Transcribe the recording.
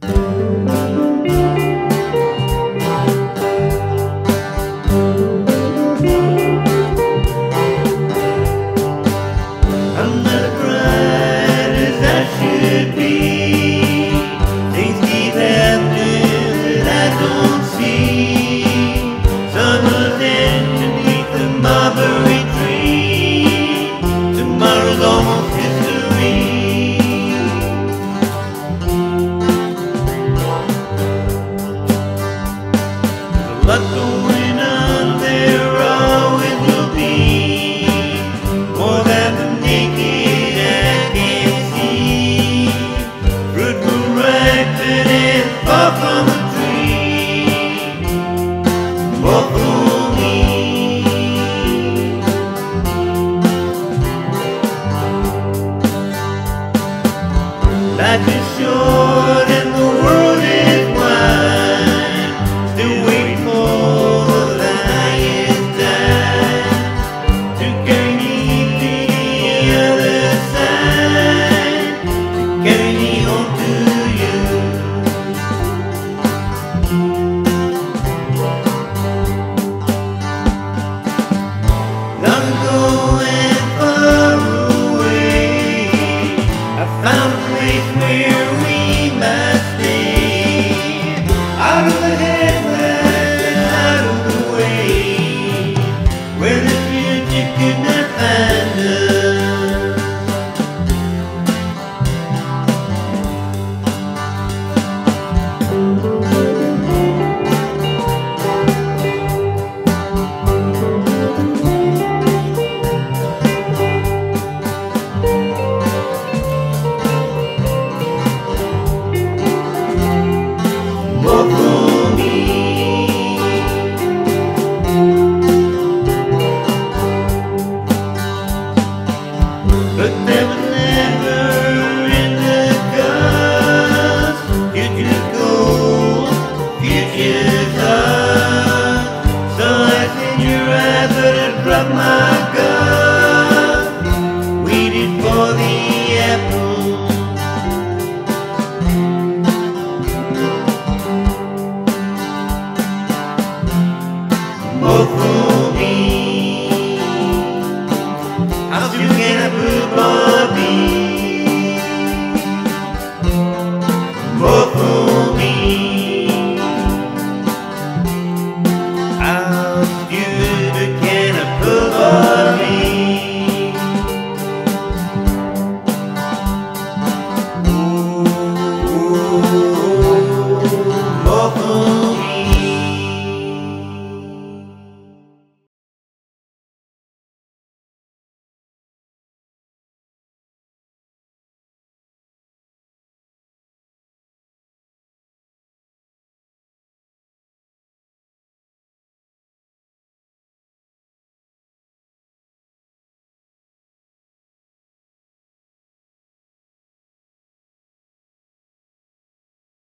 I'm not as bright as I should be. Things keep happening that I don't see. Summer's end beneath the mulberry tree. Tomorrow's almost history. There's a lot going on, there always will be. More than the naked eye can see. Fruit will ripen and fall from the tree. More for me. Life is short and the world is wide. Still waiting for the lion's time to carry me to the other side, to carry me home to you. Long ago and far away, I found a place where we might stay, out of the headlights and out of the way, where the future could not find us. More for me. But there was never in the cards. Future's gold, future's hard. So I seen your eyes, but I dropped my guard. Waited for the apple. More for me. How soon can I prove Bobby?